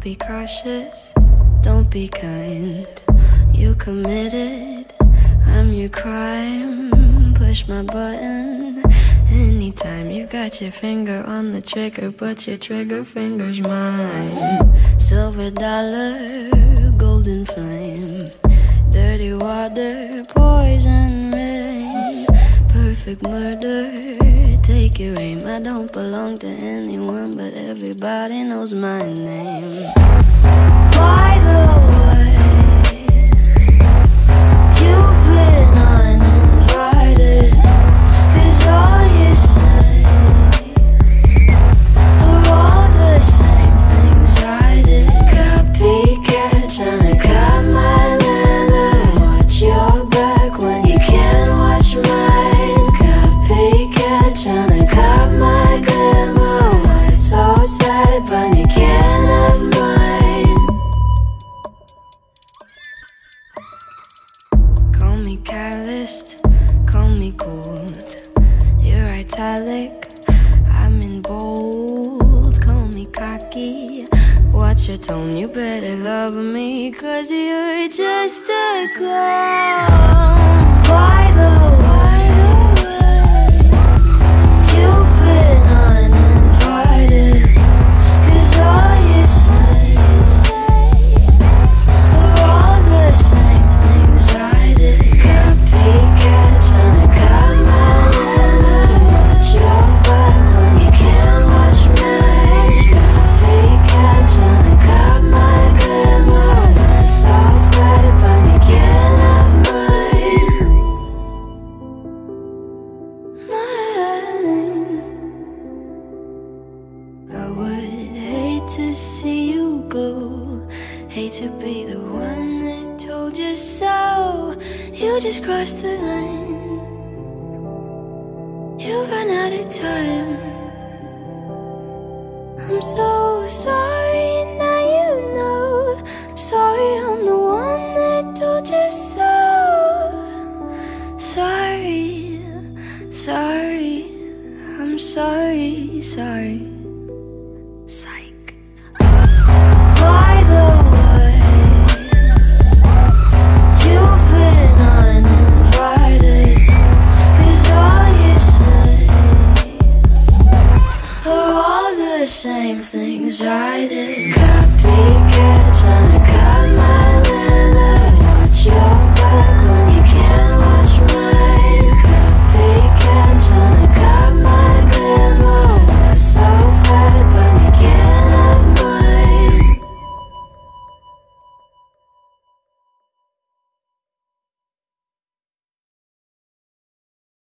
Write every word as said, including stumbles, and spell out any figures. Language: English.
be cautious, don't be kind. You committed, I'm your crime. Push my button anytime. You got your finger on the trigger, but your trigger finger's mine. Silver dollar, golden flame, dirty water, poison rain, perfect murder, take your aim. I don't belong to anyone, but everybody knows my name. By the way, you've been uninvited, 'cause all you say are all the same things I did. Copycat, tryna cut my manner. Watch your back when you can't watch mine. Copycat, tryna cut my glamour. Why so sad when you can't have mine? Call me calloused, call me cold. You're italic, I'm in bold. Call me cocky, watch your tone. You better love me, 'cause you're just a clown. By the way, you've been uninvited, 'cause all you say are all the same things I did. Copycat, tryna cut my manner. Watch your back when you can't watch mine. Copycat, tryna cut my glamour. Why so sad when you can't have mine? Mine. I would hate to see you go, hate to be the one that told you so. You just crossed the line, you ran out of time. I'm so sorry, now you know. Sorry, I'm the one that told you so. Sorry, sorry, I'm sorry, sorry.